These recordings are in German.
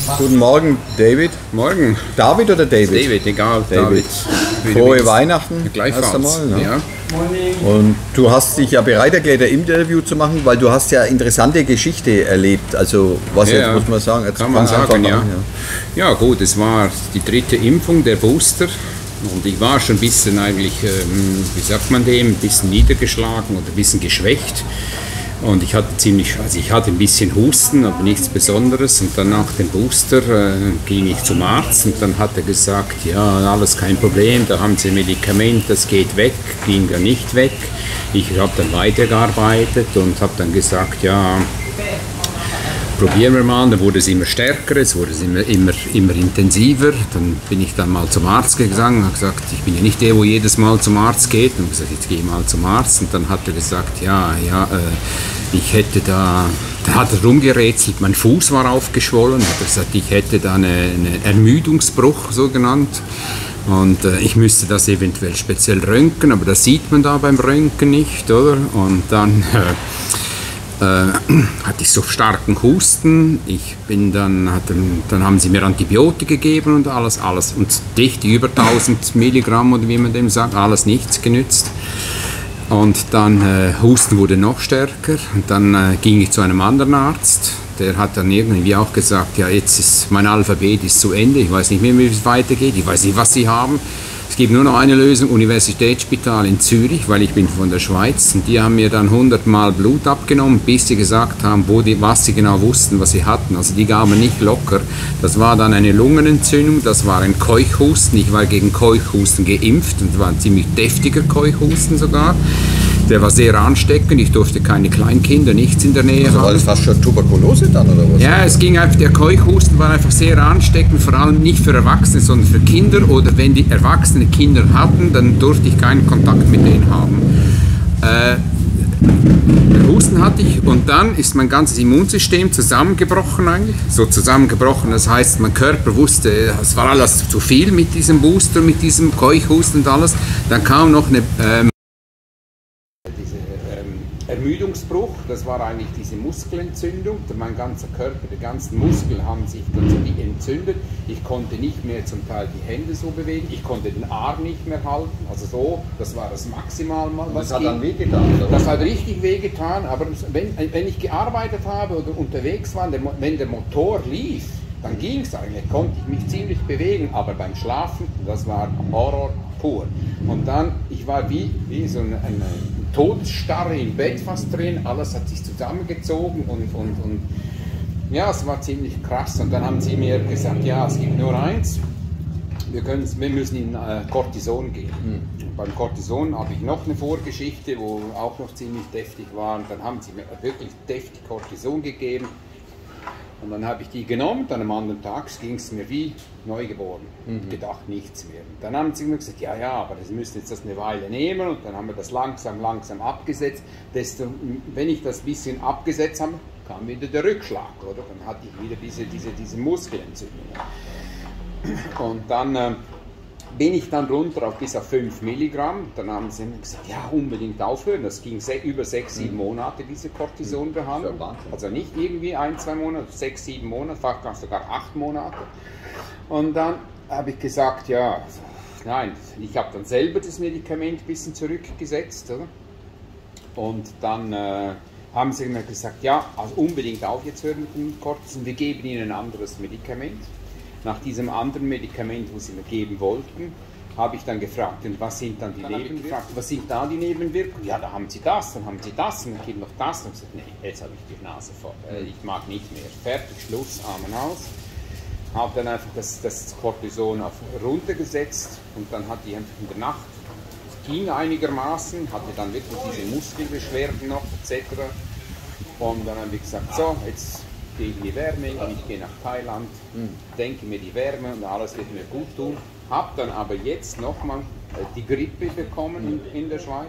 Guten Morgen, David. Morgen. David oder David? David, egal. David. Frohe Weihnachten. Gleichfalls. Erst einmal, ne? Ja. Und du hast dich ja bereit erklärt, ein Interview zu machen, weil du hast ja interessante Geschichte erlebt. Also was Ja, jetzt muss man sagen? Jetzt kann man sagen, ja. An, Ja gut, es war die 3. Impfung, der Booster. Und ich war schon ein bisschen eigentlich, wie sagt man dem, ein bisschen niedergeschlagen oder ein bisschen geschwächt. Und ich hatte ein bisschen Husten, aber nichts Besonderes. Und dann nach dem Booster ging ich zum Arzt und dann hat er gesagt, ja, alles kein Problem, da haben Sie ein Medikament, das geht weg, ging ja nicht weg. Ich habe dann weitergearbeitet und habe dann gesagt, ja, probieren wir mal. Dann wurde es immer stärker, es wurde immer intensiver. Dann bin ich dann mal zum Arzt gegangen, habe gesagt, ich bin ja nicht der, wo jedes Mal zum Arzt geht. Und gesagt, jetzt gehe ich mal zum Arzt. Und dann hat er gesagt, ich hätte da hat er rumgerätselt, mein Fuß war aufgeschwollen. Hat er gesagt, ich hätte da einen Ermüdungsbruch, so genannt. Und ich müsste das eventuell speziell röntgen, aber das sieht man da beim Röntgen nicht, oder? Und dann hatte ich so starken Husten. Dann haben sie mir Antibiotika gegeben und alles. Und dicht über 1000 Milligramm oder wie man dem sagt, alles nichts genützt. Und dann Husten wurde noch stärker und dann ging ich zu einem anderen Arzt. Der hat dann irgendwie auch gesagt, ja, jetzt ist mein Alphabet ist zu Ende, ich weiß nicht mehr, wie es weitergeht, ich weiß nicht, was Sie haben. Es gibt nur noch eine Lösung, Universitätsspital in Zürich, weil ich bin von der Schweiz. Und die haben mir dann 100 Mal Blut abgenommen, bis sie gesagt haben, was sie genau wussten, was sie hatten. Also die gaben nicht locker. Das war dann eine Lungenentzündung, das war ein Keuchhusten. Ich war gegen Keuchhusten geimpft und war ein ziemlich deftiger Keuchhusten sogar. Der war sehr ansteckend, ich durfte keine Kleinkinder, nichts in der Nähe also haben. war das fast schon Tuberkulose dann, oder was? Ja, es ging einfach, der Keuchhusten war einfach sehr ansteckend, vor allem nicht für Erwachsene, sondern für Kinder. Oder wenn die Erwachsene Kinder hatten, dann durfte ich keinen Kontakt mit denen haben. Husten hatte ich und dann ist mein ganzes Immunsystem zusammengebrochen eigentlich. So zusammengebrochen, das heißt, mein Körper wusste, es war alles zu viel mit diesem Booster, mit diesem Keuchhusten und alles. Dann kam noch eine Ermüdungsbruch, das war eigentlich diese Muskelentzündung. Mein ganzer Körper, die ganzen Muskeln haben sich dann so wie entzündet. Ich konnte nicht mehr zum Teil die Hände so bewegen, ich konnte den Arm nicht mehr halten, also so, das war das Maximal mal. Was hat dann wehgetan? Das hat richtig wehgetan, aber wenn ich gearbeitet habe oder unterwegs war, wenn der Motor lief, dann ging es eigentlich, konnte ich mich ziemlich bewegen, aber beim Schlafen, das war Horror pur. Und dann, ich war wie so eine Todesstarre im Bett fast drin, alles hat sich zusammengezogen und ja, es war ziemlich krass. Und dann haben sie mir gesagt, ja, es gibt nur eins, wir müssen in Cortison gehen. Beim Cortison habe ich noch eine Vorgeschichte, wo auch noch ziemlich deftig war. Und dann haben sie mir wirklich deftig Cortison gegeben. Und dann habe ich die genommen, dann am anderen Tag ging es mir wie neugeboren. Gedacht, nichts mehr. Und dann haben sie mir gesagt, ja, aber Sie müssen jetzt das eine Weile nehmen. Und dann haben wir das langsam abgesetzt. Wenn ich das ein bisschen abgesetzt habe, kam wieder der Rückschlag, oder? Dann hatte ich wieder diese Muskelentzündung. Und dann bin ich dann runter bis auf 5 Milligramm. Dann haben sie mir gesagt, ja, unbedingt aufhören. Das ging über 6-7 Monate, diese Cortisonbehandlung. Also nicht irgendwie 1-2 Monate, 6-7 Monate, fast sogar 8 Monate. Und dann habe ich gesagt, ja, nein, ich habe dann selber das Medikament ein bisschen zurückgesetzt. Oder? Und dann haben sie mir gesagt, ja, also unbedingt auf jetzt hören mit dem Cortison, wir geben Ihnen ein anderes Medikament. Nach diesem anderen Medikament, das sie mir geben wollten, habe ich dann gefragt, und was sind dann die Nebenwirkungen? Was sind da die Nebenwirkungen? Ja, da haben sie das, dann haben sie das, und dann gibt noch das. Und ich gesagt, nee, jetzt habe ich die Nase voll, ich mag nicht mehr. Fertig, Schluss, Amen aus. Habe dann einfach das Cortison runtergesetzt und dann hatte ich einfach in der Nacht, es ging einigermaßen, hatte dann wirklich diese Muskelbeschwerden noch, etc. Und dann habe ich gesagt, so, jetzt gehe ich in die Wärme und ich gehe nach Thailand, denke mir die Wärme und alles wird mir gut tun. Habe dann aber jetzt nochmal die Grippe bekommen in der Schweiz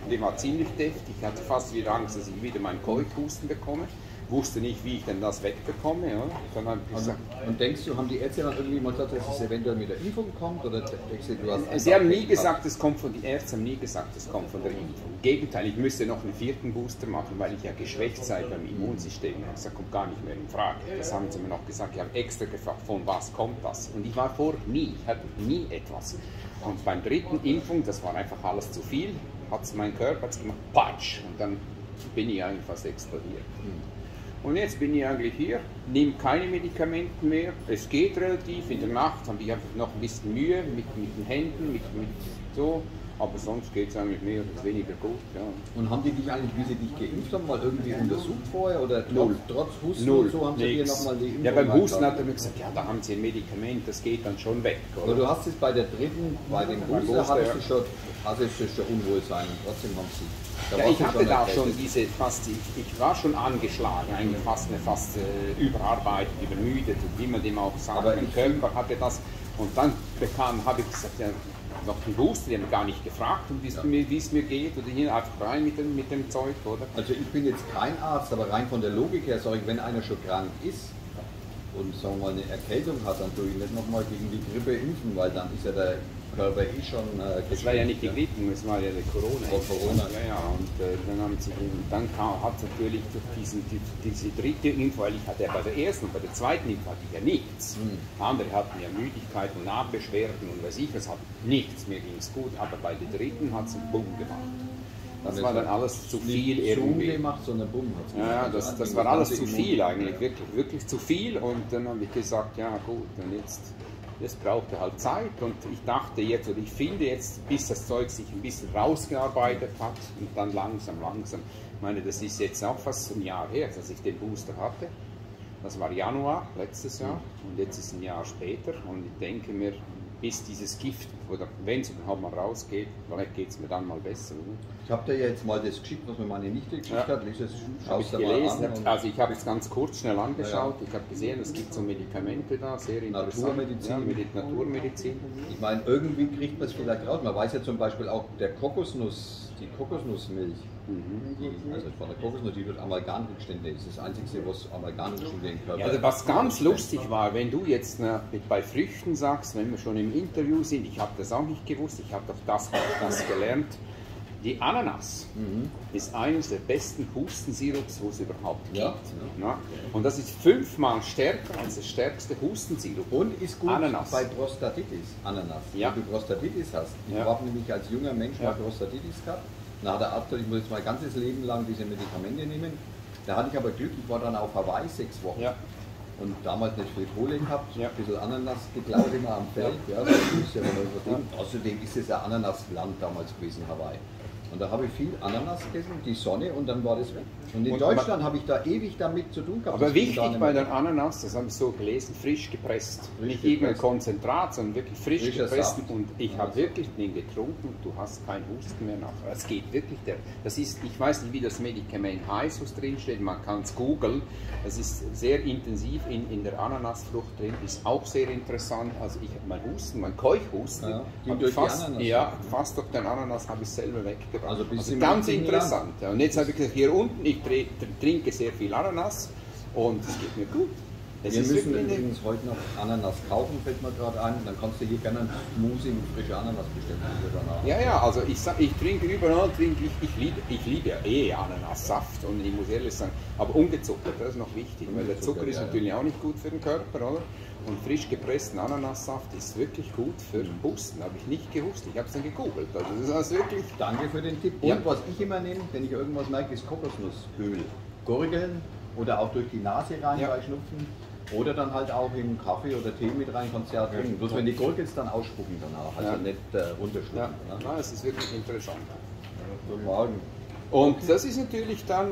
Der war ziemlich deftig. Ich hatte fast wieder Angst, dass ich wieder meinen Keuchhusten bekomme. Wusste nicht, wie ich denn das wegbekomme. Ja. Dann habe ich gesagt, und denkst du, haben die Ärzte dann irgendwie mal gesagt, dass es eventuell mit der Impfung kommt? Oder denkst du, hast Sie haben nie gesagt, es kommt von die Ärzte haben nie gesagt, es kommt von der Impfung. Im Gegenteil, ich müsste noch einen 4. Booster machen, weil ich ja geschwächt sei beim Immunsystem. Das kommt gar nicht mehr in Frage. Das haben sie mir noch gesagt. Ich habe extra gefragt, von was kommt das? Und ich war vorher nie, ich hatte nie etwas. Und beim 3. Impfung, das war einfach alles zu viel, hat mein Körper gemacht, patsch, und dann bin ich eigentlich fast explodiert. Und jetzt bin ich eigentlich hier, nehme keine Medikamente mehr, es geht relativ, in der Nacht habe ich einfach noch ein bisschen Mühe mit den Händen, mit so, aber sonst geht es eigentlich mehr oder weniger gut. Ja. Und haben die dich eigentlich, wie sie dich geimpft haben, mal irgendwie untersucht vorher oder trotz Husten Null. Und so haben sie dir nochmal die Impfung Ja, beim Husten hat er mir gesagt, ja, da haben sie ein Medikament, das geht dann schon weg. Oder? Aber du hast es bei der 3., bei dem Booster, hattest du schon Unwohlsein, trotzdem haben sie. Ja, ich hatte da schon diese ich war schon angeschlagen, eigentlich fast überarbeitet, übermüdet, wie man dem auch sagt. Aber mein Körper hatte das und dann habe ich gesagt, ja, noch einen Booster, die haben gar nicht gefragt, wie es mir geht oder hier einfach rein mit dem Zeug, oder? Also ich bin jetzt kein Arzt, aber rein von der Logik her, sage ich, wenn einer schon krank ist und sagen wir mal eine Erkältung hat, dann tue ich nicht nochmal gegen die Grippe impfen, weil dann ist ja der Körper schon es war ja nicht die Grippe, es war ja die Corona. Ja, und dann hat natürlich diese 3. Impfung, weil ich hatte ja bei der 1. und bei der 2. Impfung hatte ich ja nichts. Andere hatten ja Müdigkeit und Nachbeschwerden und weiß ich, es hat nichts, mir ging es gut, aber bei der 3. hat es einen Bumm gemacht. Das war dann alles zu viel irgendwie. Gemacht, sondern Bumm hat es ja, das war alles zu viel eigentlich, wirklich zu viel, und dann habe ich gesagt, ja gut, und jetzt brauchte halt Zeit, und ich dachte jetzt, oder ich finde jetzt, bis das Zeug sich ein bisschen rausgearbeitet hat und dann langsam, ich meine, das ist jetzt auch fast ein Jahr her, dass ich den Booster hatte. Das war Januar letztes Jahr und jetzt ist ein Jahr später, und ich denke mir, bis dieses Gift, oder wenn es überhaupt mal rausgeht, vielleicht geht es mir dann mal besser. Oder? Ich habe dir ja jetzt mal das geschickt, was mir meine Nichte geschickt hat. Habe ich gelesen. Also ich habe es ganz kurz schnell angeschaut. Ich habe gesehen, es gibt so Medikamente da, sehr interessant. Naturmedizin. Ich meine, irgendwie kriegt man es vielleicht raus. Man weiß ja zum Beispiel auch, die Kokosnussmilch, also von der Kokosnuss, die wird Amalgamrückstände, ist das Einzige, was Amalgamrückstände im Körper. Ja, also was ganz lustig war, wenn du jetzt bei Früchten sagst, wenn wir schon im Interview sind, ich habe das auch nicht gewusst, ich habe doch das gelernt. Die Ananas ist eines der besten Hustensirups, wo es überhaupt gibt. Ja. Und das ist 5-mal stärker als das stärkste Hustensirup. Und ist gut Ananas. Bei Prostatitis, Ananas. Ja. Wenn du Prostatitis hast. Ich habe nämlich als junger Mensch mal Prostatitis gehabt. Da hat der Arzt gesagt, ich muss jetzt mein ganzes Leben lang diese Medikamente nehmen. Da hatte ich aber Glück, ich war dann auf Hawaii 6 Wochen. Ja. Und damals nicht viel Kohle gehabt, ein bisschen Ananas geklaut immer am Feld. Ja, das ist ja außerdem ist es ja Ananasland damals gewesen, Hawaii. Und da habe ich viel Ananas gegessen, die Sonne, und dann war das weg. Und in Deutschland habe ich da ewig damit zu tun gehabt. Aber wichtig bei der Ananas, das habe ich so gelesen, frisch gepresst. Nicht irgendein Konzentrat, sondern wirklich frisch gepresst. Saft. Und ich habe wirklich den getrunken, und du hast keinen Husten mehr nachher. Es geht wirklich, das ist, ich weiß nicht, wie das Medikament heißt, was drin steht, man kann es googeln. Das ist sehr intensiv in der Ananasfrucht drin, ist auch sehr interessant. Also ich habe mein Husten, mein Keuchhusten, fast durch den Ananas habe ich selber weggebracht. Also ganz interessant. Ja. Und jetzt habe ich gesagt, hier unten, ich trinke sehr viel Ananas und es geht mir gut. Wir müssen übrigens heute noch Ananas kaufen, fällt mir gerade ein. Dann kannst du hier gerne einen Smoothie mit frischer Ananas bestellen. Ja, also ich trinke überall, ich liebe ja Ananassaft, und ich muss ehrlich sagen, aber ungezuckert, das ist noch wichtig, weil der Zucker ist natürlich auch nicht gut für den Körper, oder? Und frisch gepressten Ananassaft ist wirklich gut für Husten, habe ich nicht gewusst, ich habe es dann gegoogelt. Also das ist also wirklich. Danke für den Tipp. Und was ich immer nehme, wenn ich irgendwas merke, ist Kokosnussöl. Gurgeln oder auch durch die Nase rein bei Schnupfen. Oder dann halt auch in Kaffee oder Tee mit rein kannst du ja trinken. Bloß wenn die Gurgels dann ausspucken danach, also nicht runterschlucken. Ja, ja, es ist wirklich interessant. Guten Morgen. Und das ist natürlich dann,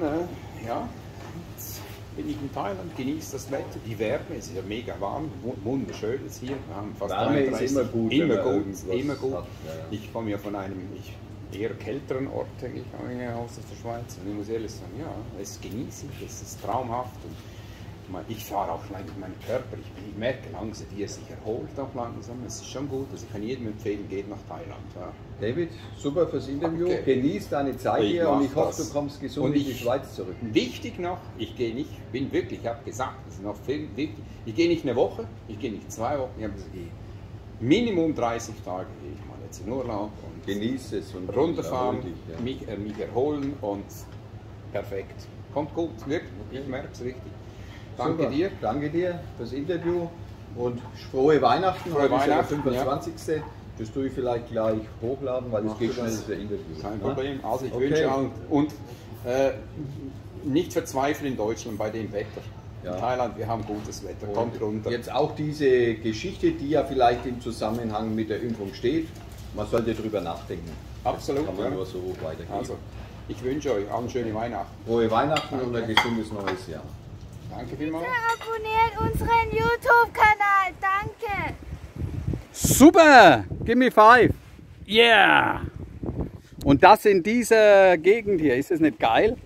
jetzt bin ich in Thailand, genieße das Wetter, die Wärme, es ist ja mega warm, wunderschön jetzt hier. Wir haben fast Wärme 33, ist immer gut. Immer gut. Hat, Ich komme ja von einem eher kälteren Ort eigentlich aus der Schweiz. Und ich muss ehrlich sagen, es genieße ich, es ist traumhaft. Und Ich fahre auch langsam meinen Körper, ich merke langsam, wie er sich erholt auch langsam. Es ist schon gut, also ich kann jedem empfehlen, geht nach Thailand. Ja. David, super fürs Interview. Okay. Genieß deine Zeit hier und ich hoffe, du kommst gesund und in die Schweiz zurück. Wichtig noch, ich habe gesagt, das ist noch viel wichtig, ich gehe nicht eine Woche, ich gehe nicht 2 Wochen, ich habe gesagt, Minimum 30 Tage gehe ich mal jetzt in Urlaub und genieße es und runterfahren, dich, ja. mich erholen und perfekt. Kommt gut, wirklich, ich merke es richtig. Danke dir. Danke dir fürs Interview und frohe Weihnachten. Frohe Weihnachten, der 25. Ja. Das tue ich vielleicht gleich hochladen, weil es geht schnell für Interview. Kein Problem. Also ich wünsche und nicht verzweifeln in Deutschland bei dem Wetter. Ja. In Thailand, wir haben gutes Wetter, und kommt runter. Jetzt auch diese Geschichte, die ja vielleicht im Zusammenhang mit der Impfung steht, man sollte darüber nachdenken. Absolut. Das kann man nur so weitergeben. Also, ich wünsche euch allen schöne Weihnachten. Frohe Weihnachten und ein gesundes neues Jahr. Danke vielmals. Abonniert unseren YouTube-Kanal. Danke. Super! Give me 5. Yeah! Und das in dieser Gegend hier, ist das nicht geil?